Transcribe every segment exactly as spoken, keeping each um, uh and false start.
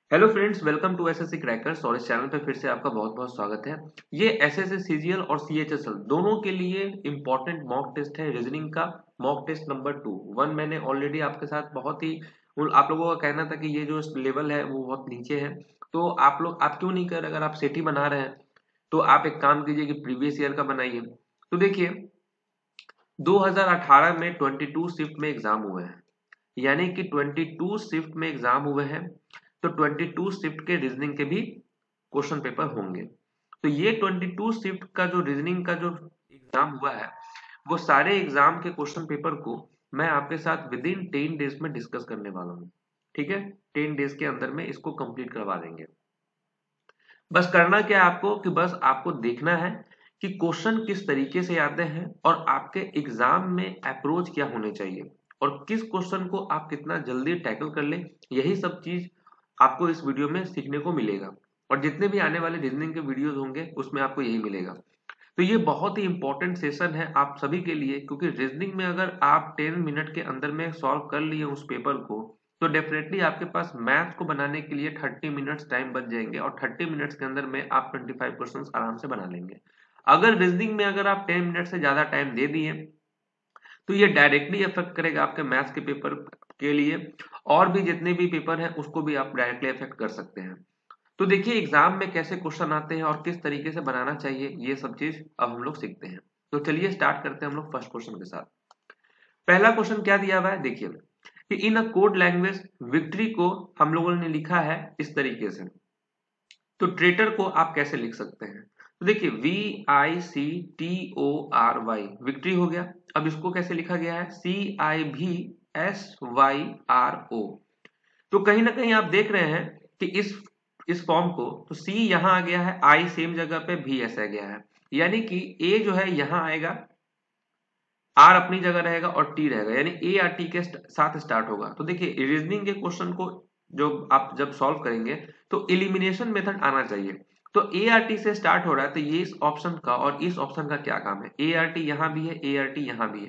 Hello friends, welcome to SSC crackers. और इस channel पे फिर से आपका बहुत बहुत स्वागत है। ये एसएससी सीजीएल और सीएचएसएल दोनों के लिए इम्पोर्टेंट मॉक टेस्ट है। रीजनिंग का mock test number two one मैंने ऑलरेडी आपके साथ बहुत ही उन- आप लोगों का कहना था कि ये जो लेवल है वो बहुत नीचे है, तो आप लोग आप क्यों नहीं कर रहे? अगर आप सेटी बना रहे हैं तो आप एक काम कीजिए कि प्रीवियस ईयर का बनाइए। तो देखिए, दो हज़ार अठारह में बाईस शिफ्ट में एग्जाम हुए हैं, यानी कि बाईस शिफ्ट में एग्जाम हुए हैं, तो बाईस शिफ्ट के रीजनिंग के भी क्वेश्चन पेपर होंगे। तो ये बाईस शिफ्ट का जो रीजनिंग का जो एग्जाम हुआ है, वो सारे एग्जाम के क्वेश्चन पेपर को मैं आपके साथ विद इन टेन डेज में डिस्कस करने वाला हूँ। ठीक है, टेन डेज के अंदर में इसको कंप्लीट करवा देंगे। बस करना क्या है आपको कि बस आपको देखना है कि क्वेश्चन किस तरीके से आते हैं और आपके एग्जाम में अप्रोच क्या होने चाहिए और किस क्वेश्चन को आप कितना जल्दी टैकल कर लें। यही सब चीज आपको इस वीडियो में सीखने को मिलेगा, और जितने भी आने वाले रीजनिंग के वीडियोस होंगे उसमें आपको यही मिलेगा। तो ये बहुत ही इंपॉर्टेंट सेशन है आप सभी के लिए, क्योंकि रीजनिंग में अगर आप टेन मिनट के अंदर में सॉल्व कर लिए उस पेपर को, तो डेफिनेटली आपके पास मैथ को बनाने के लिए थर्टी मिनट्स टाइम बच जाएंगे, और थर्टी मिनट्स के अंदर में आप ट्वेंटी फाइव क्वेश्चंस आराम से बना लेंगे। अगर रीजनिंग में अगर आप टेन मिनट से ज्यादा टाइम दे दिए तो ये डायरेक्टली अफेक्ट करेगा आपके मैथ्स के पेपर के लिए, और भी जितने भी पेपर हैं उसको भी आप डायरेक्टली अफेक्ट कर सकते हैं। तो देखिए, एग्जाम में कैसे क्वेश्चन आते हैं और किस तरीके से बनाना चाहिए, ये सब चीज अब हम लोग सीखते हैं। तो चलिए स्टार्ट करते हैं हम लोग फर्स्ट क्वेश्चन के साथ। पहला क्वेश्चन क्या दिया हुआ है, देखिए कि in a code language victory को हम लोगों ने लिखा है इस तरीके से। तो ट्रेटर को आप कैसे लिख सकते हैं? तो देखिए, V I C T O R Y victory हो गया। अब इसको कैसे लिखा गया है? सी आई भी एस वाई आर ओ। तो कहीं ना कहीं आप देख रहे हैं कि इस इस फॉर्म को, तो सी यहां आ गया है, आई सेम जगह पे भी ऐसा गया है, यानी कि ए जो है यहां आएगा, आर अपनी जगह रहेगा और टी रहेगा, यानी ए आर टी के साथ स्टार्ट होगा। तो देखिए, रीजनिंग के क्वेश्चन को जो आप जब सॉल्व करेंगे तो एलिमिनेशन मेथड आना चाहिए। तो ए आर टी से स्टार्ट हो रहा है, तो ये इस ऑप्शन का और इस ऑप्शन का क्या काम है? ए आर टी यहां भी है, ए आर टी यहां भी है,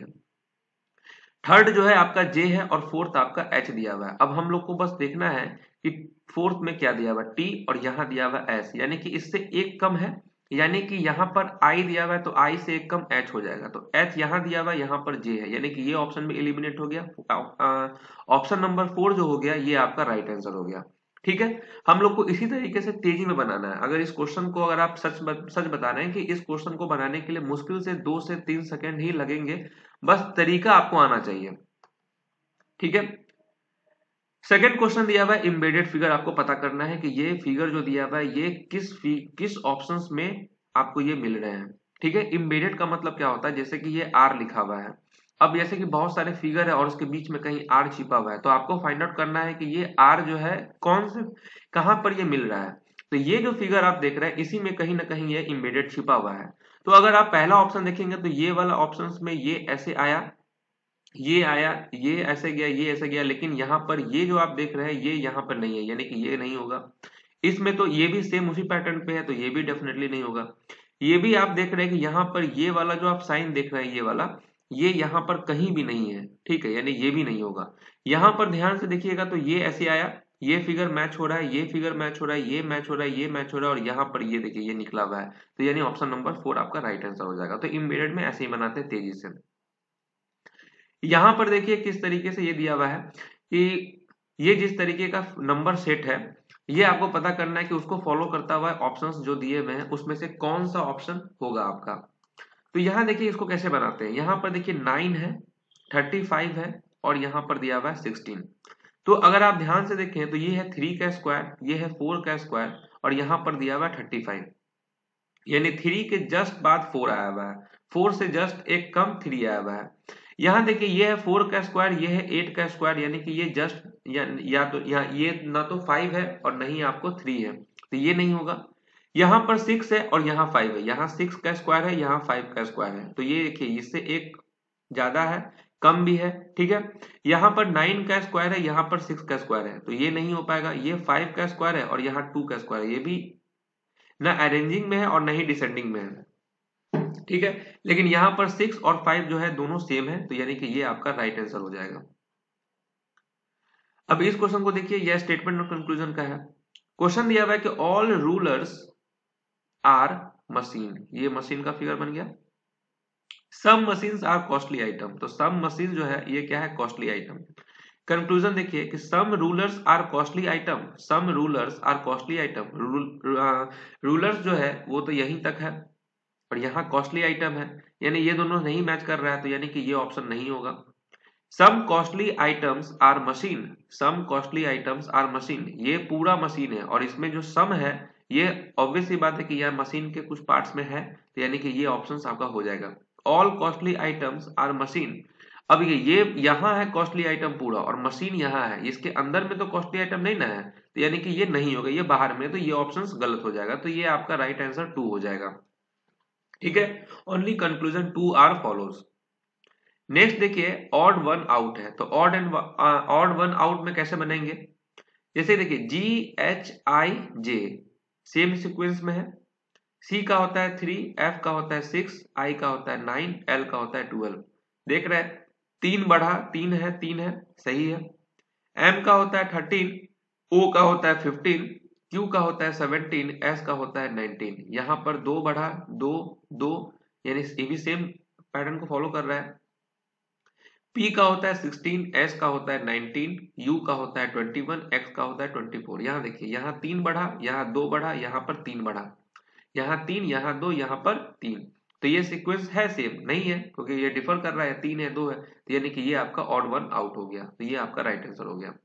थर्ड जो है आपका जे है, और फोर्थ आपका एच दिया हुआ है। अब हम लोग को बस देखना है कि फोर्थ में क्या दिया हुआ है, टी, और यहाँ दिया हुआ है एस, यानी कि इससे एक कम है, यानी कि यहाँ पर आई दिया हुआ है तो आई से एक कम एच हो जाएगा। तो एच यहाँ दिया हुआ है, यहाँ पर जे है, यानी कि ये ऑप्शन में एलिमिनेट हो गया। ऑप्शन नंबर फोर जो हो गया ये आपका राइट आंसर हो गया। ठीक है, हम लोग को इसी तरीके से तेजी में बनाना है। अगर इस क्वेश्चन को, अगर आप सच सच बता रहे हैं कि इस क्वेश्चन को बनाने के लिए मुश्किल से दो से तीन सेकंड ही लगेंगे, बस तरीका आपको आना चाहिए। ठीक है, सेकंड क्वेश्चन दिया हुआ है इम्बेडेड फिगर। आपको पता करना है कि ये फिगर जो दिया हुआ है ये किस किस ऑप्शंस में आपको ये मिल रहे हैं। ठीक है, इम्बेडेड का मतलब क्या होता है? जैसे कि ये आर लिखा हुआ है, अब जैसे कि बहुत सारे फिगर है और उसके बीच में कहीं आर छिपा हुआ है, तो आपको फाइंड आउट करना है कि ये आर जो है कौन से, कहां पर ये मिल रहा है। तो ये जो फिगर आप देख रहे हैं इसी में कहीं ना कहीं ये इम्बेडेड छिपा हुआ है। तो अगर आप पहला ऑप्शन देखेंगे तो ये वाला ऑप्शन में ये ऐसे आया, ये आया, ये ऐसे गया, ये ऐसे गया, लेकिन यहाँ पर ये जो आप देख रहे हैं ये यहाँ पर नहीं है, यानी कि ये नहीं होगा। इसमें तो ये भी सेम उसी पैटर्न पे है, तो ये भी डेफिनेटली नहीं होगा। ये भी आप देख रहे हैं कि यहाँ पर ये वाला जो आप साइन देख रहे हैं ये वाला, ये यहाँ पर कहीं भी नहीं है। ठीक है, यानी ये भी नहीं होगा। यहाँ पर ध्यान से देखिएगा तो ये ऐसे आया, ये फिगर मैच हो रहा है, ये फिगर मैच हो रहा है, ये मैच हो रहा है, ये मैच हो रहा है, और यहाँ पर ये देखिए ये निकला हुआ है। तो यानी ऑप्शन नंबर फोर आपका राइट आंसर हो जाएगा। तो इम्बेडेड में ऐसे ही बनाते हैं तेजी से। यहां पर देखिए किस तरीके से ये दिया हुआ है कि ये जिस तरीके का नंबर सेट है, ये आपको पता करना है कि उसको फॉलो करता हुआ ऑप्शंस जो दिए हुए हैं उसमें से कौन सा ऑप्शन होगा आपका। तो यहाँ देखिए इसको कैसे बनाते हैं। यहाँ पर देखिए नाइन है, थर्टी फाइव है, और यहाँ पर दिया हुआ है सिक्सटीन। तो अगर आप ध्यान से देखें तो ये है थ्री का स्क्वायर, ये है फोर का स्क्वायर, और यहाँ पर दिया हुआ है थर्टी फाइव, यानी थ्री के जस्ट बाद फोर आया हुआ है, फोर से जस्ट एक कम थ्री आया हुआ है। यहाँ देखिए ये है फोर का स्क्वायर, ये है एट का स्क्वायर, यानी कि ये जस्ट या, या तो यहाँ ये ना तो फाइव है और नहीं आपको थ्री है, तो ये नहीं होगा। यहाँ पर सिक्स है और यहाँ फाइव है, यहाँ सिक्स का स्क्वायर है, यहाँ फाइव का स्क्वायर है, तो ये देखिए इससे एक ज्यादा है, कम भी है। ठीक है, यहाँ पर नाइन का स्क्वायर है, यहाँ पर सिक्स का स्क्वायर है, तो ये नहीं हो पाएगा। ये फाइव का स्क्वायर है और यहाँ टू का स्क्वायर है, ये भी ना अरेंजिंग में है और ना ही डिसेंडिंग में है। ठीक है, लेकिन यहां पर सिक्स और फाइव जो है दोनों सेम है, तो यानी कि ये आपका राइट आंसर हो जाएगा। अब इस क्वेश्चन को देखिए, यह स्टेटमेंट और कंक्लूजन का है। क्वेश्चन दिया हुआ है कि ऑल रूलर्स आर मशीन, ये मशीन का फिगर बन गया। Some machines are costly item, तो सम मशीन जो है ये क्या है, कॉस्टली आइटम। कंक्लूजन देखिए कि some rulers are costly item, some rulers are costly item, rulers जो है वो तो यहीं तक है और यहाँ कॉस्टली आइटम है, यानी ये दोनों नहीं मैच कर रहा है, तो यानी कि ये ऑप्शन नहीं होगा। Some costly items are machine, some costly items are machine, ये पूरा मशीन है और इसमें जो सम है ये ऑब्वियस सी बात है कि यह मशीन के कुछ पार्ट्स में है, तो यानी कि ये ऑप्शन आपका हो जाएगा। All costly items are machine, अब ये ये यहाँ है कॉस्टली आइटम पूरा और मशीन यहाँ है, इसके अंदर में तो कॉस्टली आइटम नहीं ना है, तो यानी कि ये नहीं होगा, ये बाहर में, तो ये ऑप्शन गलत हो जाएगा, तो ये आपका राइट आंसर टू हो जाएगा। ठीक है, only conclusion two are follows. Next देखिए ऑड वन आउट है, तो odd and odd one out में कैसे बनेंगे, जैसे देखिए G H I J same sequence में है, सी का होता है थ्री, एफ का होता है सिक्स, आई का होता है नाइन, एल का होता है ट्वेल्व। देख रहे हैं तीन बढ़ा तीन है, तीन है सही है। एम का होता है थर्टीन, ओ का होता है फिफ्टीन, क्यू का होता है सेवनटीन, एस का होता है नाइनटीन। यहाँ पर दो बढ़ा दो दो, यानी ये भी सेम पैटर्न को फॉलो कर रहा है। P का होता है सिक्सटीन, S का होता है नाइनटीन, U का होता है ट्वेंटी वन, X का होता है ट्वेंटी फोर। यहाँ देखिए यहाँ तीन बढ़ा, यहाँ दो बढ़ा, यहाँ पर तीन बढ़ा, यहाँ तीन, यहाँ दो, यहाँ पर तीन, तो ये सीक्वेंस है सेम नहीं है क्योंकि ये डिफर कर रहा है, तीन है दो है, तो यानी कि ये आपका ऑड वन आउट हो गया, तो ये आपका राइट आंसर हो गया।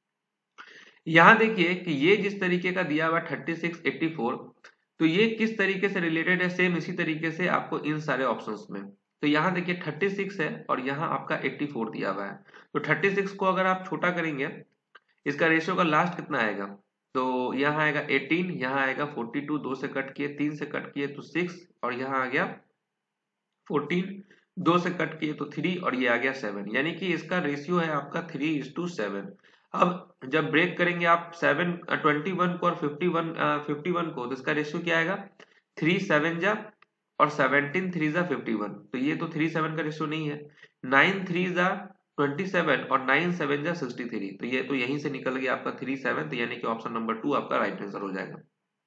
यहाँ देखिए कि ये जिस तरीके का दिया हुआ थर्टी सिक्स एट्टी फोर, तो ये किस तरीके से रिलेटेड है, सेम इसी तरीके से आपको इन सारे ऑप्शंस में। तो यहाँ देखिए थर्टी सिक्स है और यहाँ आपका एट्टी फोर दिया हुआ है, तो थर्टी सिक्स को अगर आप छोटा करेंगे, इसका रेशियो का लास्ट कितना आएगा, तो यहाँ आएगा एटीन, यहाँ आएगा फोर्टी टू, दो से कट किए, तीन से कट किए तो सिक्स, और यहाँ आ गया फोर्टीन, दो से कट किए तो थ्री, और ये आ गया सेवन, यानी कि इसका रेशियो है आपका थ्री इज टू सेवन। अब जब ब्रेक करेंगे आप सेवन ट्वेंटी वन को और फिफ्टी वन फिफ्टी वन को, तो इसका रेशियो क्या आएगा, थ्री सेवन जा और सेवनटीन थ्री जा फिफ्टी वन, तो ये तो थ्री सेवन का रेशियो नहीं है। नाइन थ्री जा ट्वेंटी सेवन और नाइन सेवन जा सिक्सटी थ्री, तो ये तो यहीं से निकल गया आपका थ्री सेवन, तो यानी कि ऑप्शन नंबर टू आपका राइट आंसर हो जाएगा।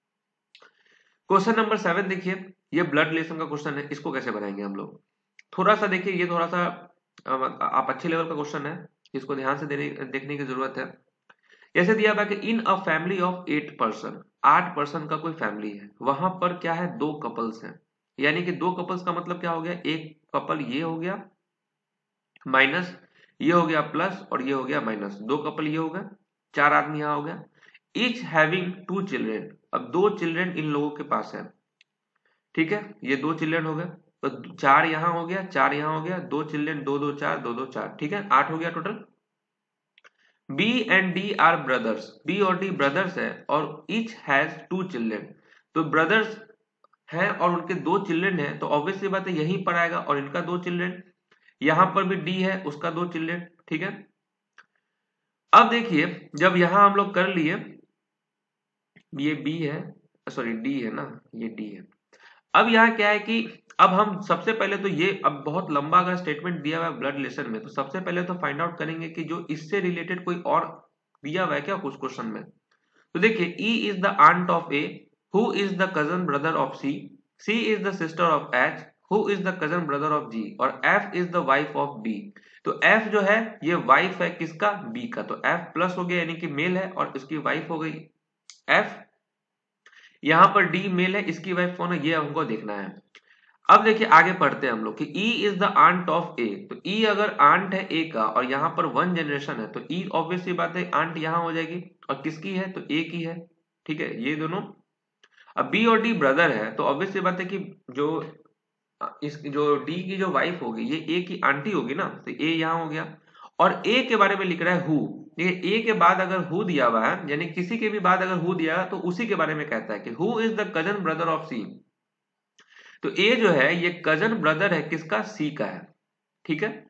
क्वेश्चन नंबर सेवन देखिए, ये ब्लड रिलेशन का क्वेश्चन है, इसको कैसे बनाएंगे हम लोग, थोड़ा सा देखिए, ये थोड़ा सा आप अच्छे लेवल का क्वेश्चन है, इसको ध्यान से देने देखने की जरूरत है। जैसे दिया हुआ कि in a family of eight person, आठ पर्सन का कोई फैमिली है, वहां पर क्या है, दो कपल्स हैं, यानी कि दो कपल्स का मतलब क्या हो गया, एक कपल ये हो गया माइनस, ये हो गया प्लस, और ये हो गया माइनस, दो कपल ये हो गया, चार आदमी यहाँ हो गया। ईच हैविंग टू चिल्ड्रेन, अब दो चिल्ड्रेन इन लोगों के पास है, ठीक है, ये दो चिल्ड्रेन हो गए, तो चार यहाँ हो गया, चार यहाँ हो गया, दो चिल्ड्रेन, दो दो चार, दो दो चार, ठीक है, आठ हो गया total. B and D are brothers, B और D ब्रदर्स है और each हैज टू चिल्ड्रेन, तो ब्रदर्स हैं और उनके दो चिल्ड्रेन हैं, तो ऑब्वियस सी बात है यहीं पर आएगा, और इनका दो चिल्ड्रेन, यहां पर भी D है उसका दो चिल्ड्रेन, ठीक है। अब देखिए जब यहां हम लोग कर लिए, ये B है, सॉरी D है ना, ये D है। अब यहाँ क्या है कि अब हम सबसे पहले तो ये, अब बहुत लंबा अगर स्टेटमेंट दिया हुआ है ब्लड रिलेशन में, तो सबसे पहले तो फाइंड आउट करेंगे कि जो इससे रिलेटेड कोई और दिया हुआ है क्या कुछ क्वेश्चन में। तो देखिए E is the aunt of A, who is the cousin brother of C, C is the sister of H, who is the cousin brother of G, और F is the wife of B। तो F जो है ये wife है किसका, B का, तो F plus हो गया यानी कि मेल है और इसकी वाइफ हो गई F, यहाँ पर D मेल है, इसकी वाइफ कौन है, ये हमको देखना है। अब देखिए आगे पढ़ते हैं हम लोग कि E is the aunt of A, तो E अगर आंट है A का और यहाँ पर वन जनरेशन है, तो E ऑब्वियस सी बात है आंट यहाँ हो जाएगी, और किसकी है, तो A की है, ठीक है, ये दोनों। अब B और D ब्रदर है, तो ऑब्वियस सी बात है कि जो इस जो D की जो वाइफ होगी ये A की आंटी होगी ना, तो A यहाँ हो गया, और A के बारे में लिख रहा है हु, ये A के बाद अगर हु दिया हुआ है, यानी किसी के भी बाद अगर हु दिया है तो उसी के बारे में कहता है कि who is the cousin brother of C, तो A जो है ये कजन ब्रदर है किसका, C का है, ठीक है।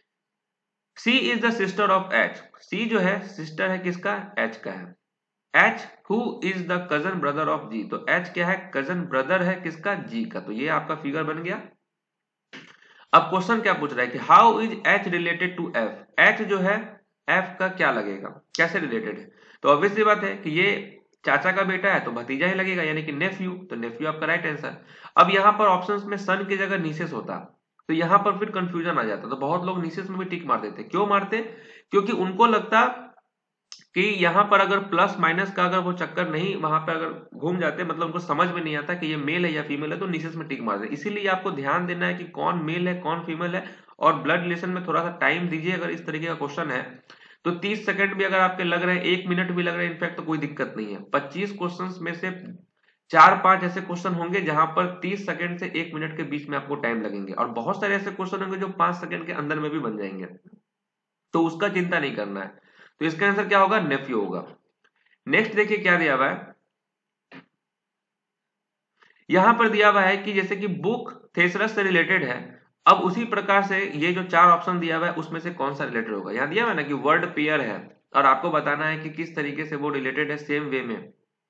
C is the sister of H, C जो है सिस्टर है किसका, H का है। H who is the cousin brother of G, तो H क्या है, कजन ब्रदर है किसका, G का, तो ये आपका फिगर बन गया। अब क्वेश्चन क्या पूछ रहा है कि how is H related to F, H जो है F का क्या लगेगा, कैसे रिलेटेड है, तो ऑब्वियसली बात है कि ये चाचा का बेटा है तो भतीजा ही लगेगा, यानी कि नेफ्यू, तो नेफ्यू आपका राइट आंसर। अब यहाँ पर ऑप्शंस में सन की जगह निसेस होता तो यहाँ पर फिर कंफ्यूजन आ जाता, तो बहुत लोग निसेस में भी टिक मार देते। क्यों मारते? क्योंकि उनको लगता कि यहाँ पर अगर प्लस माइनस का अगर वो चक्कर नहीं वहां पर अगर घूम जाते, मतलब उनको समझ में नहीं आता कि ये मेल है या फीमेल है, तो निसेस में टिक मार दे। इसीलिए आपको ध्यान देना है कि कौन मेल है कौन फीमेल है, और ब्लड रिलेशन में थोड़ा सा टाइम दीजिए। अगर इस तरीके का क्वेश्चन है तो तीस सेकंड भी अगर आपके लग रहे हैं, एक मिनट भी लग रहे हैं इनफैक्ट, तो कोई दिक्कत नहीं है। पच्चीस क्वेश्चन में से चार पांच ऐसे क्वेश्चन होंगे जहां पर तीस सेकंड से एक मिनट के बीच में आपको टाइम लगेंगे, और बहुत सारे ऐसे क्वेश्चन होंगे जो पांच सेकंड के अंदर में भी बन जाएंगे, तो उसका चिंता नहीं करना है। तो इसका आंसर क्या होगा? नेफ्यू होगा। नेक्स्ट देखिए क्या दिया हुआ है, यहां पर दिया हुआ है कि जैसे कि बुक थेसरस से रिलेटेड है, अब उसी प्रकार से ये जो चार ऑप्शन दिया हुआ है उसमें से कौन सा रिलेटेड होगा। यहां दिया हुआ है ना कि वर्ड पेयर है, और आपको बताना है कि किस तरीके से वो रिलेटेड है सेम वे में।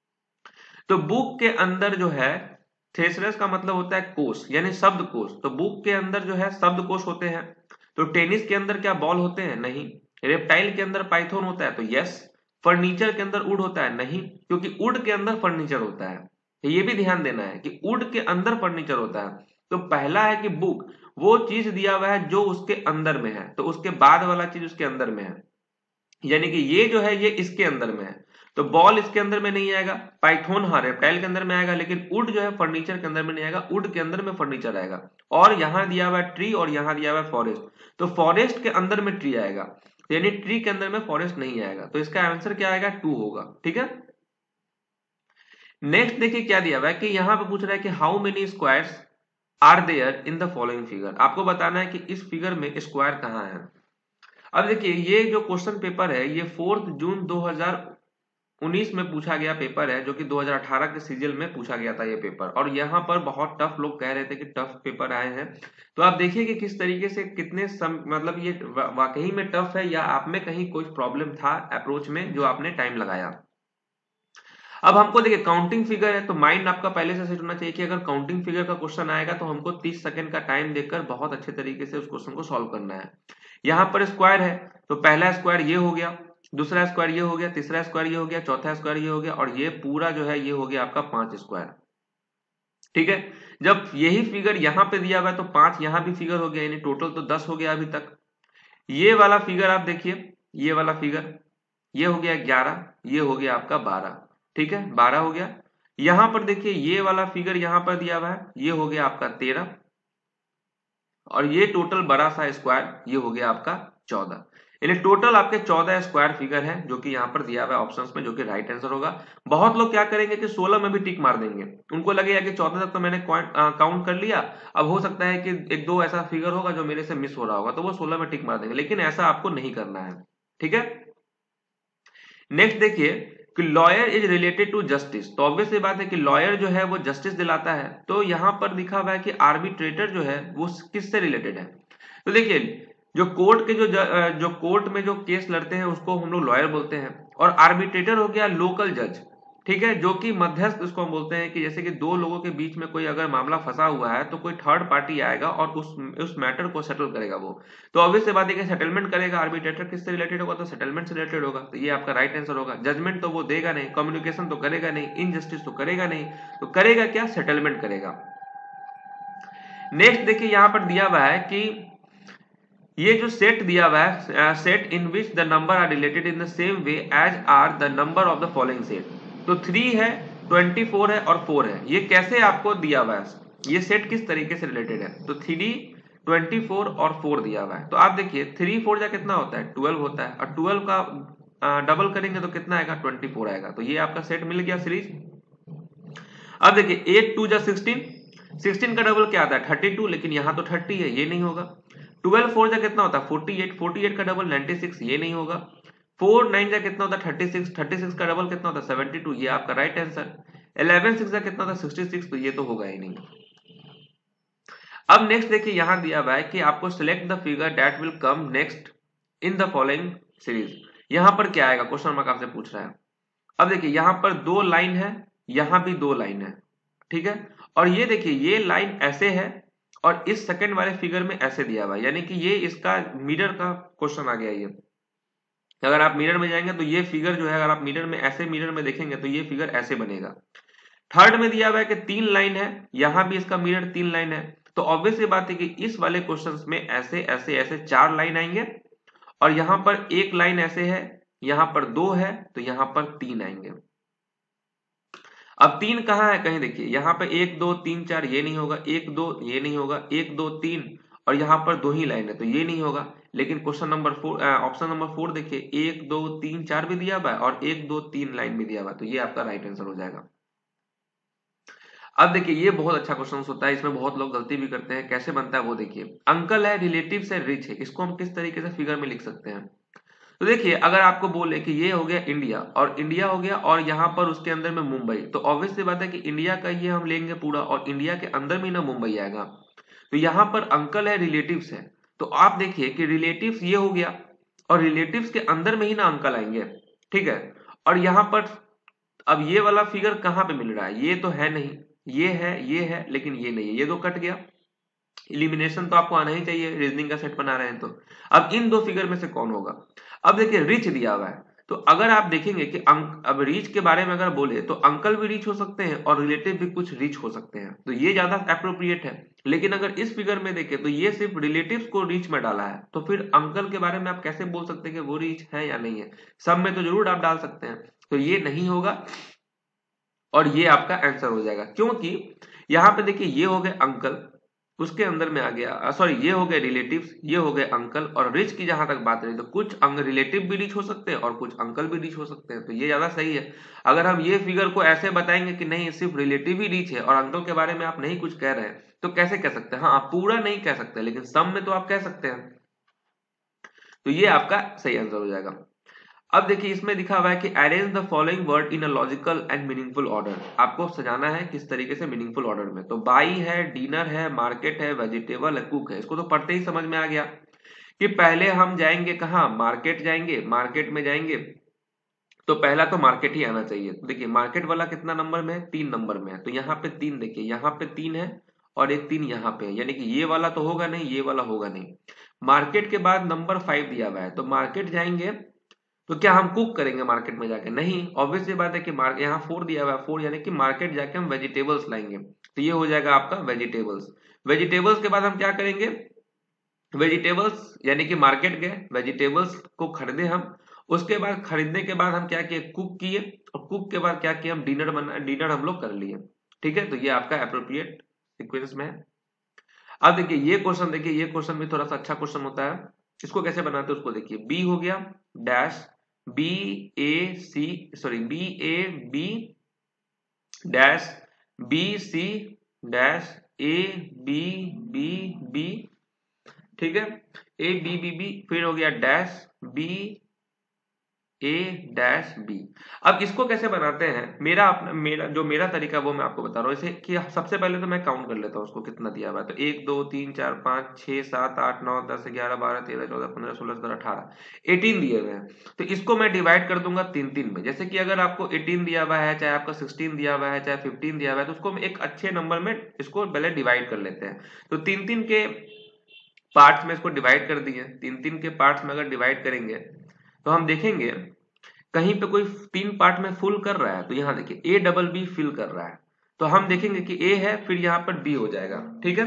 तो बुक के अंदर जो है, थेसरस का मतलब होता है कोश, यानी शब्द कोश, तो बुक के अंदर जो है शब्द कोश होते हैं। तो टेनिस के अंदर क्या बॉल होते हैं? नहीं। रेप्टाइल के अंदर पाइथन होता है, तो यस। फर्नीचर के अंदर वुड होता है? नहीं, क्योंकि वुड के अंदर फर्नीचर होता है। तो ये भी ध्यान देना है कि वुड के अंदर फर्नीचर होता है। तो पहला है कि बुक, वो चीज दिया हुआ है जो उसके अंदर में है, तो उसके बाद वाला चीज उसके अंदर में है, यानी कि ये जो है ये इसके अंदर में है। तो बॉल इसके अंदर में नहीं आएगा, पाइथन हाँ रेप्टाइल के अंदर में आएगा, लेकिन वुड जो है फर्नीचर के अंदर में नहीं आएगा, वुड के अंदर में फर्नीचर आएगा। और यहां दिया हुआ है ट्री और यहां दिया हुआ है फॉरेस्ट, तो फॉरेस्ट के अंदर में ट्री आएगा, यानी ट्री के अंदर में फॉरेस्ट नहीं आएगा। तो इसका आंसर क्या आएगा? टू होगा। ठीक है। नेक्स्ट देखिए क्या दिया हुआ है कि यहां पे पूछ रहा है कि how many squares are there in the following figure. आपको बताना है कि इस फिगर में स्क्वायर कहां है। अब देखिए ये जो क्वेश्चन पेपर है ये फोर्थ जून दो हज़ार उन्नीस में पूछा गया पेपर है, जो कि दो हज़ार अठारह के सीजन में पूछा गया था ये पेपर, और यहाँ पर बहुत टफ लोग कह रहे थे कि टफ पेपर आए हैं। तो आप देखिए कि किस तरीके से कितने सम, मतलब ये वाकई में टफ है या आप में कहीं कोई प्रॉब्लम था अप्रोच में जो आपने टाइम लगाया। अब हमको देखिए काउंटिंग फिगर है, तो माइंड आपका पहले से सेट होना चाहिए कि अगर काउंटिंग फिगर का क्वेश्चन आएगा तो हमको तीस सेकंड का टाइम देकर बहुत अच्छे तरीके से उस क्वेश्चन को सॉल्व करना है। यहाँ पर स्क्वायर है, तो पहला स्क्वायर ये हो गया, दूसरा स्क्वायर ये हो गया, तीसरा स्क्वायर ये हो गया, चौथा स्क्वायर ये हो गया, और ये पूरा जो है ये हो गया आपका पांच स्क्वायर। ठीक है। जब यही फिगर यहाँ पे दिया हुआ है तो पांच यहाँ भी फिगर हो गया, यानी टोटल तो दस हो गया अभी तक। ये वाला फिगर आप देखिए, ये वाला फिगर ये हो गया ग्यारह, ये हो गया आपका बारह। ठीक है, बारह हो गया। यहां पर देखिए ये वाला फिगर यहां पर दिया हुआ है, ये हो गया आपका तेरह, और ये टोटल बड़ा सा स्क्वायर ये हो गया आपका चौदह। यानी टोटल आपके चौदह स्क्वायर फिगर है जो कि यहाँ पर दिया हुआ है ऑप्शंस में, जो कि राइट आंसर होगा। बहुत लोग क्या करेंगे कि सोलह में भी टिक मार देंगे, उनको लगेगा कि चौदह तक तो मैंने काउंट कर लिया, अब हो सकता है कि एक दो ऐसा फिगर होगा जो मेरे से मिस हो रहा होगा, तो वो सोलह में टिक मार देंगे, लेकिन ऐसा आपको नहीं करना है। ठीक है। नेक्स्ट देखिए कि lawyer is related to justice, तो ऑब्वियस ये बात है कि लॉयर जो है वो जस्टिस दिलाता है, तो यहां पर लिखा हुआ है कि आर्बिट्रेटर जो है वो किससे रिलेटेड है। तो देखिए जो कोर्ट के जो जो कोर्ट में जो केस लड़ते हैं उसको हम लोग लॉयर बोलते हैं, और आर्बिट्रेटर हो गया लोकल जज। ठीक है, जो कि मध्यस्थ उसको हम बोलते हैं, कि जैसे कि दो लोगों के बीच में कोई अगर मामला फंसा हुआ है तो कोई थर्ड पार्टी आएगा और उस उस मैटर को सेटल करेगा वो। तो ऑब्वियस से बात है कि सेटलमेंट करेगा। आर्बिट्रेटर किससे रिलेटेड होगा? तो सेटलमेंट से रिलेटेड होगा, तो ये आपका राइट आंसर होगा। जजमेंट तो वो देगा नहीं, कम्युनिकेशन तो करेगा नहीं, इनजस्टिस तो करेगा नहीं, तो करेगा क्या? सेटलमेंट करेगा। नेक्स्ट देखिए यहां पर दिया हुआ है कि ये जो सेट दिया हुआ है, set in which the number are related in the same way as are the number of the following set. तो थ्री है, ट्वेंटी फोर है और फोर है, ये कैसे आपको दिया हुआ है, ये सेट किस तरीके से रिलेटेड है। तो थ्री, ट्वेंटी फोर और फोर दिया हुआ है। तो आप देखिए थ्री फोर जा कितना होता है? ट्वेल्व होता है, और ट्वेल्व का डबल करेंगे तो कितना आएगा? ट्वेंटी फोर आएगा। तो ये आपका सेट मिल गया सीरीज। अब देखिए एट टू जा सिक्सटीन, सिक्सटीन का डबल क्या आता है? थर्टी टू, लेकिन यहाँ तो थर्टी है, ये नहीं होगा। ट्वेल्व फोर जा कितना होता है? फोर्टी एट, फोर्टी एट का डबल नाइंटी सिक्स, ये नहीं होगा। फोर नाइन जा कितना होता है? थर्टी सिक्स, थर्टी सिक्स का डबल कितना होता है? सेवेंटी टू, ये आपका राइट आंसर। इलेवन सिक्स जा कितना होता है? सिक्सटी सिक्स, तो ये तो होगा ही नहीं। अब नेक्स्ट देखिए यहां दिया हुआ है कि आपको select the figure that will come next in the following series. यहां पर क्या आएगा? क्वेश्चन मार्क आपसे पूछ रहा है। अब देखिए यहां पर दो लाइन है, यहां भी दो लाइन है। ठीक है, और ये देखिए ये लाइन ऐसे है और इस सेकंड वाले फिगर में ऐसे दिया हुआ है, यानी कि ये इसका मिरर का क्वेश्चन आ गया ये। अगर आप मिरर में जाएंगे तो ये फिगर जो है, अगर आप मिरर में ऐसे मिरर में देखेंगे तो ये फिगर ऐसे बनेगा। थर्ड में दिया हुआ है कि तीन लाइन है, यहां भी इसका मिरर तीन लाइन है, तो ऑब्वियस बात है कि इस वाले क्वेश्चंस में ऐसे ऐसे ऐसे चार लाइन आएंगे, और यहां पर एक लाइन ऐसे है, यहां पर दो है, तो यहां पर तीन आएंगे। अब तीन कहाँ है, कहीं देखिए यहाँ पे एक दो तीन चार, ये नहीं होगा, एक दो ये नहीं होगा, एक दो तीन, और यहाँ पर दो ही लाइन है तो ये नहीं होगा। लेकिन question number four, option number four देखिए, एक दो तीन चार भी दिया हुआ है और एक दो तीन लाइन भी दिया हुआ है, तो ये आपका राइट आंसर हो जाएगा। अब देखिए ये बहुत अच्छा क्वेश्चन होता है, इसमें बहुत लोग गलती भी करते हैं। कैसे बनता है वो देखिए, अंकल है, रिलेटिव से रिच है, इसको हम किस तरीके से फिगर में लिख सकते हैं। तो देखिए अगर आपको बोले कि ये हो गया इंडिया, और इंडिया हो गया और यहाँ पर उसके अंदर में मुंबई, तो ऑब्वियस सी बात है कि इंडिया का ये हम लेंगे पूरा, और इंडिया के अंदर में ना मुंबई आएगा। तो यहाँ पर अंकल है, रिलेटिव्स है, तो आप देखिए कि रिलेटिव्स ये हो गया, और रिलेटिव्स के अंदर में ही ना अंकल आएंगे, ठीक है। और यहाँ पर अब ये वाला फिगर कहाँ पे मिल रहा है, ये तो है नहीं, ये है, ये है, लेकिन ये नहीं है, ये दो कट गया। इलिमिनेशन तो आपको आना ही चाहिए, रीजनिंग का सेट बना रहे हैं तो। अब इन दो फिगर में से कौन होगा। अब देखिए रिच दिया हुआ है, तो अगर आप देखेंगे कि अंक, अब रिच के बारे में अगर बोले तो अंकल भी रिच हो सकते हैं और रिलेटिव भी कुछ रिच हो सकते हैं, तो ये ज्यादा अप्रोप्रिएट है। लेकिन अगर इस फिगर में देखें तो ये सिर्फ रिलेटिव्स को रिच में डाला है, तो फिर अंकल के बारे में आप कैसे बोल सकते हैं कि वो रिच है या नहीं है। सब में तो जरूर आप डाल सकते हैं, तो ये नहीं होगा और ये आपका आंसर हो जाएगा। क्योंकि यहाँ पे देखिए ये हो गए अंकल, उसके अंदर में आ गया, सॉरी ये हो गए रिलेटिव्स, ये हो गए अंकल, और रिच की जहां तक बात रही तो कुछ अंग रिलेटिव भी रिच हो सकते हैं और कुछ अंकल भी रिच हो सकते हैं, तो ये ज्यादा सही है। अगर हम ये फिगर को ऐसे बताएंगे कि नहीं सिर्फ रिलेटिव ही रिच है और अंकल के बारे में आप नहीं कुछ कह रहे हैं, तो कैसे कह सकते हैं। हाँ आप पूरा नहीं कह सकते, लेकिन सम में तो आप कह सकते हैं, तो ये आपका सही आंसर हो जाएगा। अब देखिए इसमें लिखा हुआ है कि arrange the following word in a logical and meaningful order, आपको सजाना है किस तरीके से मीनिंगफुल ऑर्डर में। तो बाई है, डिनर है, मार्केट है, वेजिटेबल है, कुक है, इसको तो पढ़ते ही समझ में आ गया कि पहले हम जाएंगे कहाँ, मार्केट जाएंगे, मार्केट में जाएंगे तो पहला तो मार्केट ही आना चाहिए। तो देखिए मार्केट वाला कितना नंबर में है, तीन नंबर में है, तो यहाँ पे तीन, देखिए यहाँ पे तीन है और एक तीन यहाँ पे है, यानी कि ये वाला तो होगा नहीं, ये वाला होगा नहीं। मार्केट के बाद नंबर फाइव दिया हुआ है, तो मार्केट जाएंगे तो क्या हम कुक करेंगे मार्केट में जाके, नहीं। ऑब्वियस ये बात है कि मार्केट, यहाँ फोर दिया हुआ है, फोर यानी कि मार्केट जाके हम वेजिटेबल्स लाएंगे, तो ये हो जाएगा आपका वेजिटेबल्स। वेजिटेबल्स के बाद हम क्या करेंगे, वेजिटेबल्स यानी कि मार्केट गए, वेजिटेबल्स को खरीदे हम, उसके बाद खरीदने के बाद हम क्या किए, कुक किए, और कुक के बाद क्या किया, हम डिनर बना, डिनर हम लोग कर लिए, ठीक है। तो ये आपका अप्रोप्रिएट सीक्वेंस में है। अब देखिए ये क्वेश्चन, देखिए ये क्वेश्चन भी थोड़ा सा अच्छा क्वेश्चन होता है, इसको कैसे बनाते हैं उसको देखिए। बी हो गया dash B A C, sorry B A B dash B C dash A B B B, ठीक है, ए बी बी बी, फिर हो गया dash B A dash B. अब इसको कैसे बनाते हैं, मेरा अपना मेरा जो मेरा तरीका वो मैं आपको बता रहा हूँ। इसे कि सबसे पहले तो मैं काउंट कर लेता हूँ उसको कितना दिया हुआ है, तो एक दो तीन चार पाँच छः सात आठ नौ दस ग्यारह बारह तेरह चौदह पंद्रह सोलह सत्रह अठारह एटीन दिए हुए हैं। तो इसको मैं डिवाइड कर दूंगा तीन तीन में, जैसे कि अगर आपको एटीन दिया हुआ है, चाहे आपका सिक्सटीन दिया हुआ है, चाहे फिफ्टीन दिया हुआ है, तो उसको हम एक अच्छे नंबर में इसको पहले डिवाइड कर लेते हैं। तो तीन तीन के पार्ट्स में इसको डिवाइड कर दिए, तीन तीन के पार्ट्स में अगर डिवाइड करेंगे तो हम देखेंगे कहीं पे कोई तीन पार्ट में फुल कर रहा है, तो यहाँ देखिए ए डबल बी फिल कर रहा है, तो हम देखेंगे कि ए है, फिर यहाँ पर बी हो जाएगा, ठीक है।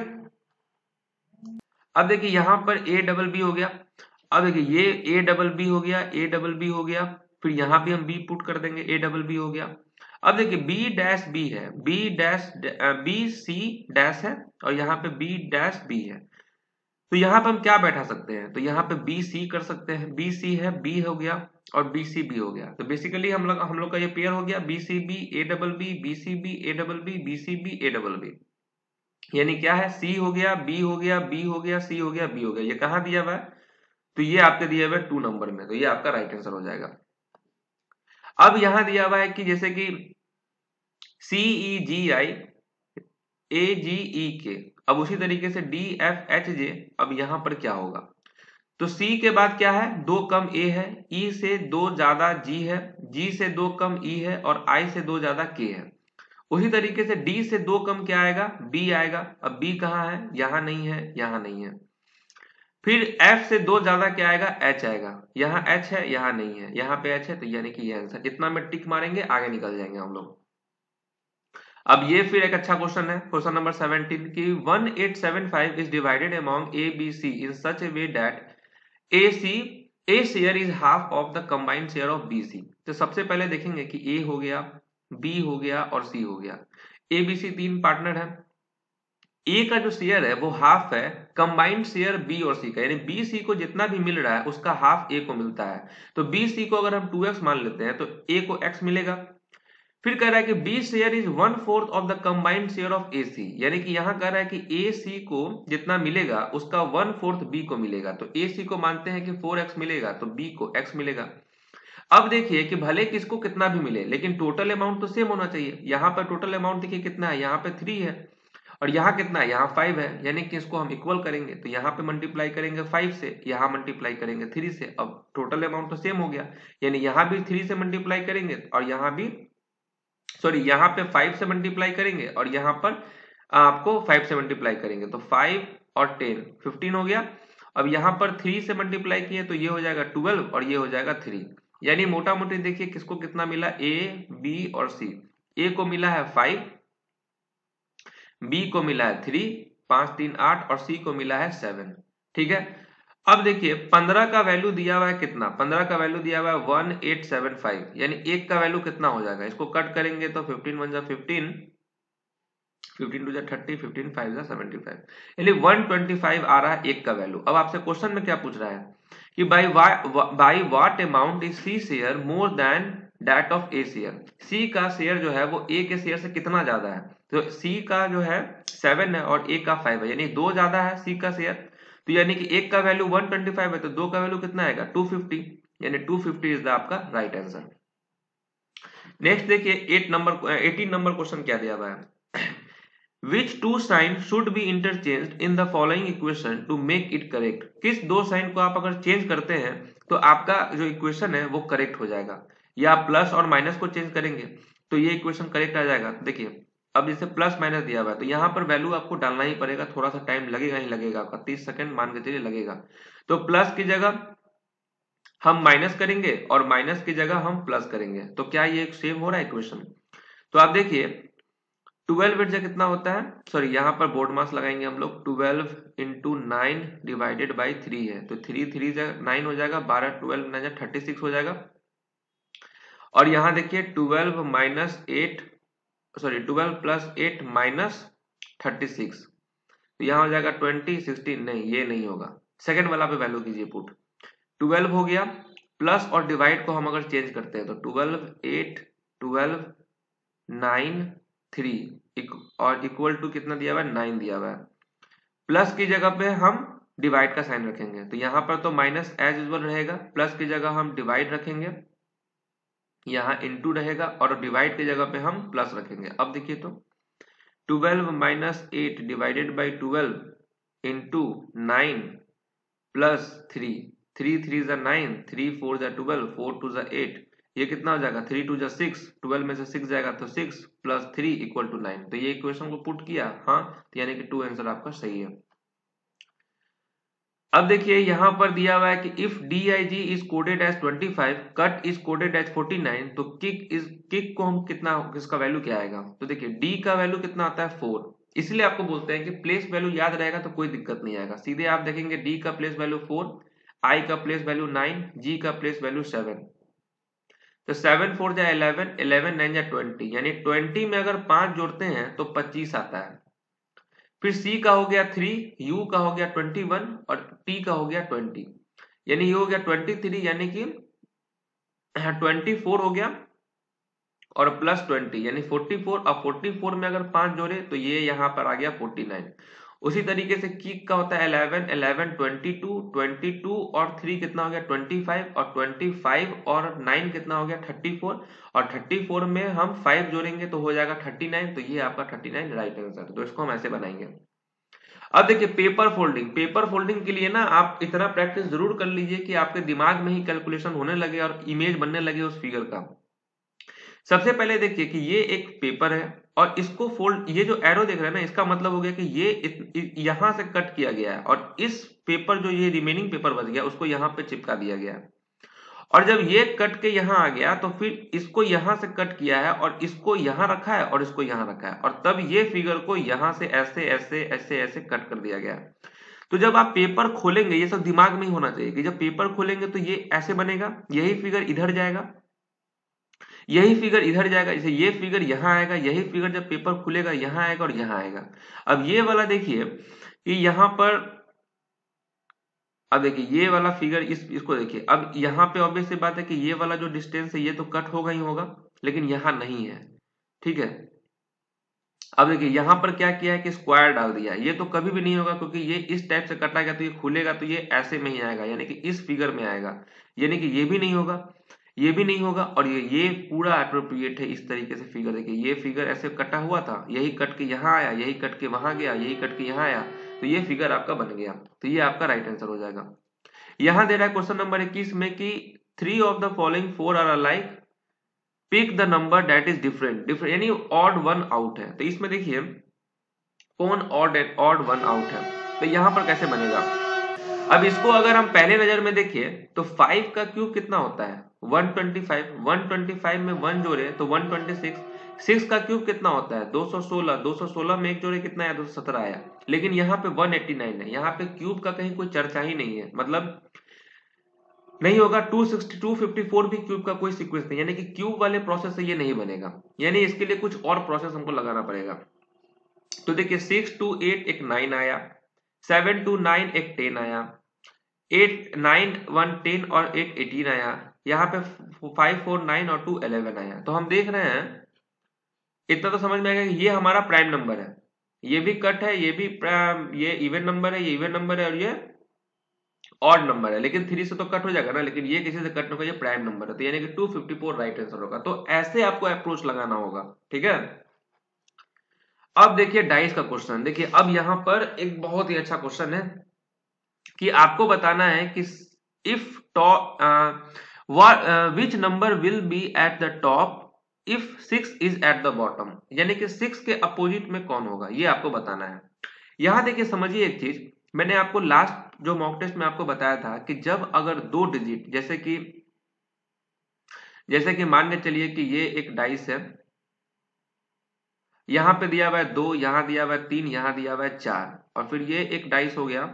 अब देखिए यहाँ पर ए डबल बी हो गया, अब देखिए ये ए डबल बी हो गया, ए डबल बी हो गया, फिर यहाँ भी हम बी पुट कर देंगे, ए डबल बी हो गया। अब देखिए बी डैश बी है, B dash B C dash है, और यहाँ पे बी डैश बी है, तो यहाँ पे हम क्या बैठा सकते हैं, तो यहाँ पे बी सी कर सकते हैं, बी सी है, बी हो गया और बी सी बी हो गया, तो बेसिकली हम लोग हम लोग का ये पेयर हो गया B C B A double B, B C B A double B, B C B A double B, यानी क्या है, सी हो गया, बी हो गया, बी हो गया, सी हो गया, बी हो गया। ये कहाँ दिया हुआ है, तो ये आपके दिया हुआ है टू नंबर में, तो ये आपका राइट आंसर हो जाएगा। अब यहाँ दिया हुआ है कि जैसे कि सी ई जी आई ए जी ई के, अब उसी तरीके से डी एफ एच जे, अब यहाँ पर क्या होगा, तो C के बाद क्या है, दो कम A है, E से दो ज्यादा G है, G से दो कम E है, और I से दो ज्यादा K है। उसी तरीके से D से दो कम क्या आएगा, B आएगा। अब B कहाँ है, यहाँ नहीं है, यहाँ नहीं है। फिर F से दो ज्यादा क्या आएगा, H आएगा। यहाँ H है, यहाँ नहीं है, यहाँ पे H है, तो यानी कि ये आंसर। इतना में टिक मारेंगे, आगे निकल जाएंगे हम लोग। अब ये फिर एक अच्छा क्वेश्चन है, क्वेश्चन नंबर सेवनटीन की one eight seven five is divided among A B C in such a way that A C A share is half of the combined share of B C. तो सबसे पहले देखेंगे कि ए हो गया, B हो गया और सी हो गया। ए बी सी तीन पार्टनर है, ए का जो शेयर है वो हाफ है कंबाइंड शेयर बी और सी का, यानी बी सी को जितना भी मिल रहा है उसका हाफ ए को मिलता है। तो बी सी को अगर हम टू एक्स मान लेते हैं तो ए को x मिलेगा। फिर कह रहा है कि B share is one fourth of the combined share of A C, यानी कि यहां कह रहा है कि ए सी को जितना मिलेगा उसका वन फोर्थ बी को मिलेगा। तो ए सी को मानते हैं कि फोर एक्स मिलेगा, तो बी को x मिलेगा। अब देखिए कि भले किसको कितना भी मिले लेकिन टोटल अमाउंट तो सेम होना चाहिए। यहाँ पर टोटल अमाउंट देखिए कितना है, यहाँ पे थ्री है और यहाँ कितना है, यहाँ फाइव है, यानी कि इसको हम इक्वल करेंगे तो यहाँ पे मल्टीप्लाई करेंगे फाइव से, यहाँ मल्टीप्लाई करेंगे थ्री से। अब टोटल अमाउंट तो सेम हो गया, यानी यहाँ भी थ्री से मल्टीप्लाई करेंगे और यहाँ भी सॉरी यहाँ पे फाइव से मल्टीप्लाई करेंगे और यहाँ पर आपको फाइव से मल्टीप्लाई करेंगे, तो फाइव और टेन फिफ्टीन हो गया। अब यहाँ पर थ्री से मल्टीप्लाई किए तो ये हो जाएगा ट्वेल्व और ये हो जाएगा थ्री, यानी मोटा मोटी देखिए किसको कितना मिला, ए बी और सी। ए को मिला है फाइव, बी को मिला है थ्री, पांच तीन आठ, और सी को मिला है सेवन। ठीक है, अब देखिए पंद्रह का वैल्यू दिया हुआ है कितना, पंद्रह का वैल्यू दिया हुआ है वन एट सेवन फाइव, यानी एक का वैल्यू कितना हो जाएगा, इसको कट करेंगे तो फिफ्टीन वन जा फिफ्टीन, फिफ्टीन टू जा थर्टी, फिफ्टीन फाइव जा सेवेंटी फाइव, यानी वन ट्वेंटी फाइव आ रहा है एक का वैल्यू। अब आपसे क्वेश्चन में क्या पूछ रहा है कि by by what amount is C share more than that of A share, C का शेयर जो है वो ए के शेयर से कितना ज्यादा है। तो सी का जो है सेवन है और ए का फाइव है, यानी दो ज्यादा है सी का शेयर, तो यानी कि एक का वैल्यू वन ट्वेंटी फाइव है तो दो का वैल्यू कितना आएगा, टू फिफ्टी, यानी टू फिफ्टी इज द आपका राइट आंसर। नेक्स्ट देखिए at number eighteen number question क्या दिया हुआ है, Which two signs should be interchanged in the following equation to make it correct? किस दो साइन को आप अगर चेंज करते हैं तो आपका जो इक्वेशन है वो करेक्ट हो जाएगा, या प्लस और माइनस को चेंज करेंगे तो ये इक्वेशन करेक्ट आ जाएगा। देखिए अब जैसे प्लस माइनस दिया हुआ है तो यहाँ पर वैल्यू आपको डालना ही पड़ेगा, थोड़ा सा टाइम लगेगा ही लगेगा, आपका तीस सेकंड मान के चलिए लगेगा। तो प्लस की जगह हम माइनस करेंगे और माइनस की जगह हम प्लस करेंगे, तो क्या ये सेम हो रहा है इक्वेशन। तो आप देखिए ट्वेल्व एट कितना होता है, सॉरी यहाँ पर बोर्ड मास लगाएंगे हम लोग, twelve into nine divided by three है, तो थ्री थ्री नाइन हो जाएगा, बारह ट्वेल्व नाइन थर्टी सिक्स हो जाएगा। और यहाँ देखिए twelve minus eight sorry twelve plus eight minus thirty six, तो यहाँ हो जाएगा ट्वेंटी सिक्सटीन, नहीं ये नहीं होगा, सेकेंड वाला पे वैल्यू कीजिए पुट। ट्वेल्व हो गया, प्लस और डिवाइड को हम अगर चेंज करते हैं तो twelve eight twelve nine three और इक्वल टू कितना दिया हुआ है, नाइन दिया हुआ है। प्लस की जगह पे हम डिवाइड का साइन रखेंगे, तो यहाँ पर तो माइनस एज यूजुअल रहेगा, प्लस की जगह हम डिवाइड रखेंगे, यहाँ इनटू रहेगा, और डिवाइड की जगह पे हम प्लस रखेंगे। अब देखिए तो twelve minus eight divided by twelve into nine plus three, three three जा नाइन, थ्री फोर जा ट्वेल्व, फोर टू जा एट, ये कितना हो जाएगा, थ्री टू जा सिक्स, ट्वेल्व में से सिक्स जाएगा तो six plus three equal to nine. तो ये इक्वेशन को पुट किया, हाँ, तो यानी कि टू आंसर आपका सही है। अब देखिए यहां पर दिया हुआ है कि if D I G is coded as twenty five, cut is coded as forty nine, तो किक इज किक को हम कितना, किसका वैल्यू क्या आएगा। तो देखिए डी का वैल्यू कितना आता है फोर, इसलिए आपको बोलते हैं कि प्लेस वैल्यू याद रहेगा तो कोई दिक्कत नहीं आएगा। सीधे आप देखेंगे डी का प्लेस वैल्यू फोर, आई का प्लेस वैल्यू नाइन, जी का प्लेस वैल्यू सेवन, तो सेवन फोर जा इलेवन, इलेवन नाइन जा ट्वेंटी, यानी ट्वेंटी में अगर पांच जोड़ते हैं तो पच्चीस आता है। फिर सी का हो गया थ्री, यू का हो गया ट्वेंटी वन और टी का हो गया ट्वेंटी, यानी ये हो गया ट्वेंटी थ्री, यानी कि ट्वेंटी फोर हो गया और प्लस ट्वेंटी यानी फोर्टी फोर, और फोर्टी फोर में अगर पांच जोड़े तो ये यहाँ पर आ गया फोर्टी नाइन। उसी तरीके से किक का होता है eleven, eleven twenty two, twenty two और थ्री कितना हो गया ट्वेंटी फाइव, और ट्वेंटी फाइव और नाइन कितना हो गया थर्टी फोर, और थर्टी फोर में हम फाइव जोड़ेंगे तो हो जाएगा थर्टी नाइन, तो ये आपका थर्टी नाइन राइट आंसर। तो इसको हम ऐसे बनाएंगे। अब देखिए पेपर फोल्डिंग, पेपर फोल्डिंग के लिए ना आप इतना प्रैक्टिस जरूर कर लीजिए कि आपके दिमाग में ही कैलकुलेशन होने लगे और इमेज बनने लगे उस फिगर का। सबसे पहले देखिए कि ये एक पेपर है और इसको फोल्ड, ये जो एरो देख रहे हैं ना, इसका मतलब हो गया कि ये यहां से कट किया गया है और इस पेपर जो ये रिमेनिंग पेपर बच गया उसको यहाँ पे चिपका दिया गया है। और जब ये कट के यहाँ आ गया तो फिर इसको यहाँ से कट किया है और इसको यहाँ रखा है और इसको यहाँ रखा है और तब ये फिगर को यहाँ से ऐसे ऐसे ऐसे ऐसे कट कर दिया गया। तो जब आप पेपर खोलेंगे, ये सब दिमाग में ही होना चाहिए कि जब पेपर खोलेंगे तो ये ऐसे बनेगा, यही फिगर इधर जाएगा, यही फिगर इधर जाएगा, जैसे ये फिगर यहाँ आएगा, यही फिगर जब पेपर खुलेगा यहाँ आएगा और यहाँ आएगा। अब ये वाला देखिए कि यहाँ पर, अब देखिए ये वाला फिगर, इस इसको देखिए, अब यहाँ पे ऑब्वियस सी बात है कि ये वाला जो डिस्टेंस है ये तो कट होगा ही होगा, लेकिन यहाँ नहीं है, ठीक है। अब देखिए यहाँ पर क्या किया है कि स्क्वायर डाल दिया है, ये तो कभी भी नहीं होगा क्योंकि ये इस टाइप से कटा गया तो ये खुलेगा तो ये ऐसे में ही आएगा, यानी कि इस फिगर में आएगा, यानी कि ये भी नहीं होगा, ये भी नहीं होगा और ये ये पूरा अप्रोप्रिएट है इस तरीके से फिगर। देखिए ये फिगर ऐसे कटा हुआ था, यही कट के यहाँ आया, यही कट के वहां गया, यही कट के यहाँ आया, तो ये फिगर आपका बन गया, तो ये आपका राइट आंसर हो जाएगा। यहां दे रहा है क्वेश्चन नंबर इक्कीस में कि three of the following four are alike, pick the number that is different, different यानी ऑड वन आउट है। तो इसमें देखिए कौन ऑड ऑड वन आउट है, तो यहां पर कैसे बनेगा। अब इसको अगर हम पहले नजर में देखिए तो फाइव का क्यूब कितना होता है one twenty five, one twenty five में वन जोड़े तो वन ट्वेंटी सिक्स, सिक्स का क्यूब कितना होता है दो सौ सोलह, दो सौ सोलह में एक जोड़े कितना आया दो सौ सत्रह आया, लेकिन यहाँ पे वन एटी नाइन है, यहाँ पे क्यूब का कहीं कोई चर्चा ही नहीं है, मतलब नहीं होगा। Two sixty, two fifty four भी क्यूब का कोई सीक्वेंस नहीं, यानी कि क्यूब वाले प्रोसेस से ये नहीं बनेगा, यानी इसके लिए कुछ और प्रोसेस हमको लगाना पड़ेगा। तो देखिए सिक्स टू एट एक नाइन आया, सेवन टू नाइन एक टेन आया, एट नाइन वन टेन और एक एटीन आया, यहाँ पे फाइव फोर नाइन और टू इलेवन आया। तो हम देख रहे हैं इतना तो समझ में आएगा कि ये हमारा प्राइम नंबर है, ये भी कट है, ये भी ये इवन नंबर है, ये इवन नंबर है और ये ऑड नंबर है, लेकिन थ्री से तो कट हो जाएगा ना, लेकिन ये किसी से कट नहीं होगा, ये प्राइम नंबर है, तो यानी कि two fifty four right answer होगा। तो ऐसे आपको अप्रोच लगाना होगा, ठीक है। अब देखिए डाइस का क्वेश्चन, देखिए अब यहां पर एक बहुत ही अच्छा क्वेश्चन है कि आपको बताना है कि if top which number will be at the top if six is at the bottom, यानी कि सिक्स के अपोजिट में कौन होगा, ये आपको बताना है। यहां देखिए समझिए एक चीज, मैंने आपको लास्ट जो मॉक टेस्ट में आपको बताया था कि जब अगर दो डिजिट, जैसे कि जैसे कि मान के चलिए कि ये एक डाइस है, यहां पे दिया हुआ है दो, यहां दिया हुआ है तीन, यहां दिया हुआ है चार, और फिर ये एक डाइस हो गया,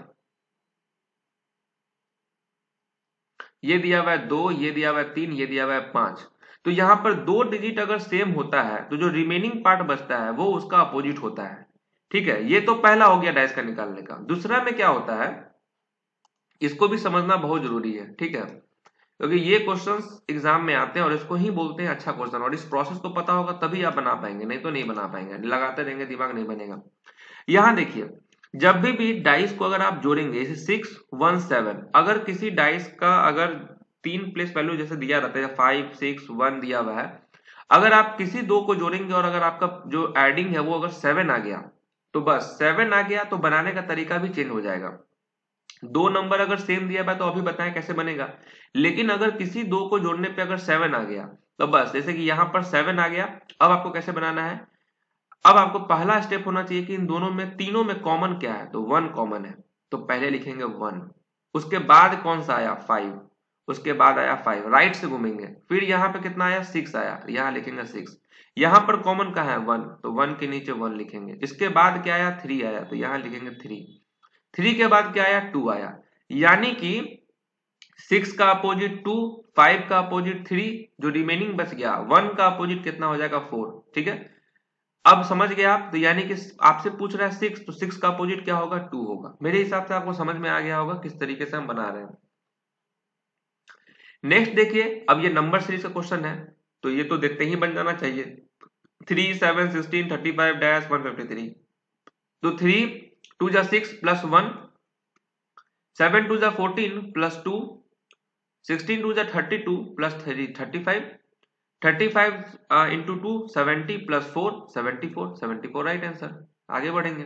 ये दिया हुआ है दो, ये दिया हुआ है तीन, ये दिया हुआ है पांच। तो यहां पर दो डिजिट अगर सेम होता है तो जो रिमेनिंग पार्ट बचता है वो उसका अपोजिट होता है, ठीक है। ये तो पहला हो गया डाइस का निकालने का। दूसरा में क्या होता है इसको भी समझना बहुत जरूरी है, ठीक है, क्योंकि ये क्वेश्चंस एग्जाम में आते हैं और इसको ही बोलते हैं अच्छा क्वेश्चन, और इस प्रोसेस को पता होगा तभी आप बना पाएंगे, नहीं तो नहीं बना पाएंगे, लगाते रहेंगे दिमाग नहीं बनेगा। यहां देखिए जब भी भी डाइस को अगर आप जोड़ेंगे, जैसे सिक्स वन सेवन, अगर किसी डाइस का अगर तीन प्लेस वैल्यू जैसे दिया रहता है फाइव सिक्स वन दिया हुआ है, अगर आप किसी दो को जोड़ेंगे और अगर आपका जो एडिंग है वो अगर सेवन आ गया तो बस सेवन आ गया तो बनाने का तरीका भी चेंज हो जाएगा। दो नंबर अगर सेम दिया हुआ है तो अभी बताएं कैसे बनेगा, लेकिन अगर किसी दो को जोड़ने पे अगर सेवन आ गया तो बस, जैसे कि यहां पर सेवन आ गया, अब आपको कैसे बनाना है, अब आपको पहला स्टेप होना चाहिए कि इन दोनों में, तीनों में कॉमन क्या है, तो वन कॉमन है, तो पहले लिखेंगे वन, उसके बाद कौन सा आया फाइव, उसके बाद आया फाइव, राइट से घूमेंगे, फिर यहाँ पे कितना आया सिक्स आया, यहाँ लिखेंगे सिक्स, यहाँ पर कॉमन कहाँ है वन, तो वन के नीचे वन लिखेंगे, इसके बाद क्या आया थ्री आया, तो यहाँ लिखेंगे थ्री, थ्री के बाद क्या आया टू आया, यानी कि सिक्स का अपोजिट टू, फाइव का अपोजिट थ्री, जो रिमेनिंग बच गया वन का अपोजिट कितना हो जाएगा फोर, ठीक है। अब समझ गए आप, तो यानी कि आपसे पूछ रहा है सिक्स, तो सिक्स का अपोजिट क्या होगा टू होगा। मेरे हिसाब से आपको समझ में आ गया होगा किस तरीके से हम बना रहे हैं। नेक्स्ट देखिए, अब ये नंबर सीरीज का क्वेश्चन है तो ये तो देखते ही बन जाना चाहिए, three seven sixteen thirty five dash one fifty three, तो थ्री टू जा six plus one, seven two जा fourteen plus two, sixteen two जा thirty two plus three thirty five, thirty five into two seventy plus four seventy four, seventy four right answer. आगे बढ़ेंगे,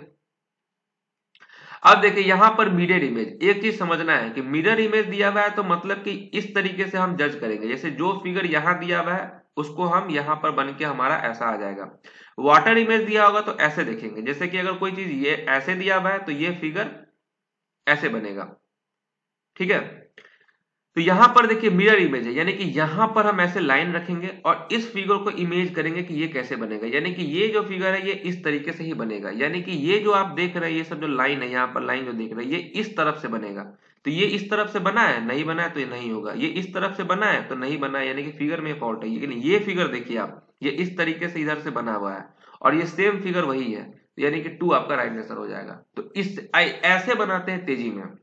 अब देखिए यहां पर mirror image, एक चीज समझना है कि मिरर इमेज दिया हुआ है तो मतलब कि इस तरीके से हम जज करेंगे, जैसे जो फिगर यहां दिया हुआ है उसको हम यहाँ पर बन के हमारा ऐसा आ जाएगा। वाटर इमेज दिया होगा तो ऐसे देखेंगे, जैसे कि अगर कोई चीज ये ऐसे दिया हुआ है तो ये फिगर ऐसे बनेगा, ठीक है। तो यहां पर देखिए मिरर इमेज है, यानी कि यहां पर हम ऐसे लाइन रखेंगे और इस फिगर को इमेज करेंगे कि ये कैसे बनेगा, यानी कि ये जो फिगर है ये इस तरीके से ही बनेगा, यानी कि ये जो आप देख रहे हैं ये सब जो लाइन है, यहाँ पर लाइन जो देख रहे हैं ये इस तरफ से बनेगा। तो ये इस तरफ से बना है, नहीं बना है तो ये नहीं होगा, ये इस तरफ से बना है तो नहीं बना है, यानी कि फिगर में फॉल्ट है। लेकिन ये फिगर देखिए आप, ये इस तरीके से इधर से बना हुआ है और ये सेम फिगर वही है, यानी कि टू आपका राइट आंसर हो जाएगा। तो इस ऐसे बनाते हैं तेजी में।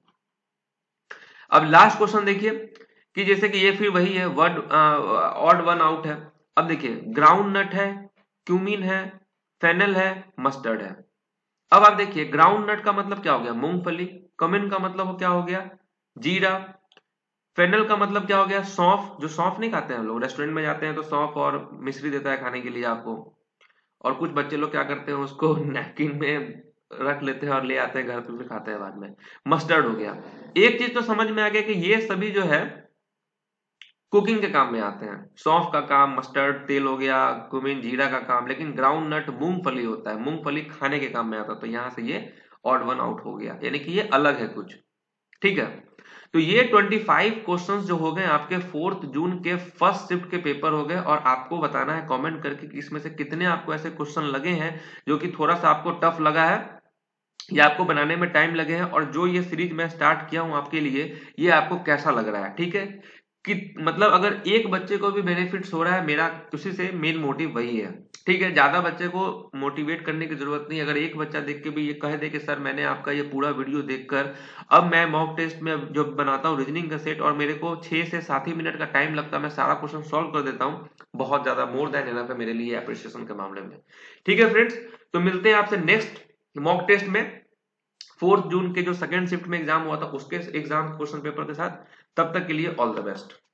अब लास्ट क्वेश्चन देखिए कि जैसे कि ये फिर वही है, वर्ड ऑड वन आउट है। अब देखिए ग्राउंड नट है, क्यूमीन है, फेनल है, मस्टर्ड है। अब आप देखिए ग्राउंड नट का मतलब क्या हो गया, मूंगफली। कमिन का मतलब क्या हो गया, जीरा। फेनल का मतलब क्या हो गया, सौंफ। जो सौंफ नहीं खाते हैं हम लोग, रेस्टोरेंट में जाते हैं तो सौंफ और मिश्री देता है खाने के लिए आपको, और कुछ बच्चे लोग क्या करते हैं उसको नैपकिन में रख लेते हैं और ले आते हैं घर पे, फिर खाते हैं बाद में। मस्टर्ड हो गया। एक चीज तो समझ में आ गया कि ये सभी जो है कुकिंग के काम में आते हैं। सौंफ का काम, मस्टर्ड तेल हो गया, कुमिन जीरा का काम, लेकिन ग्राउंड नट मूंगफली होता है, मूंगफली खाने के काम में आता है। तो यहां से ये ऑड वन आउट हो गया, यानी कि ये अलग है कुछ, ठीक है। तो ये पच्चीस क्वेश्चंस जो हो गए आपके फोर्थ जून के फर्स्ट शिफ्ट के पेपर हो गए, और आपको बताना है कमेंट करके कि इसमें से कितने आपको ऐसे क्वेश्चन लगे हैं जो कि थोड़ा सा आपको टफ लगा है या आपको बनाने में टाइम लगे हैं, और जो ये सीरीज मैं स्टार्ट किया हूं आपके लिए ये आपको कैसा लग रहा है, ठीक है। कि मतलब अगर एक बच्चे को भी बेनिफिट्स हो रहा है मेरा, उसी से मेन मोटिव वही है, ठीक है। ज्यादा बच्चे को मोटिवेट करने की जरूरत नहीं। अगर एक बच्चा देख के भी ये कह दे कि सर मैंने आपका ये पूरा वीडियो देखकर अब मैं मॉक टेस्ट में जब बनाता हूँ रीजनिंग का सेट और मेरे को छह से सात ही मिनट का टाइम लगता है, मैं सारा क्वेश्चन सॉल्व कर देता हूँ, बहुत ज्यादा मोर देन इनफ है मेरे लिए अप्रिसिएशन के मामले में, ठीक है फ्रेंड्स। तो मिलते हैं आपसे नेक्स्ट मॉक टेस्ट में, फोर्थ जून के जो सेकंड शिफ्ट में एग्जाम हुआ था उसके एग्जाम क्वेश्चन पेपर के साथ। तब तक के लिए ऑल द बेस्ट।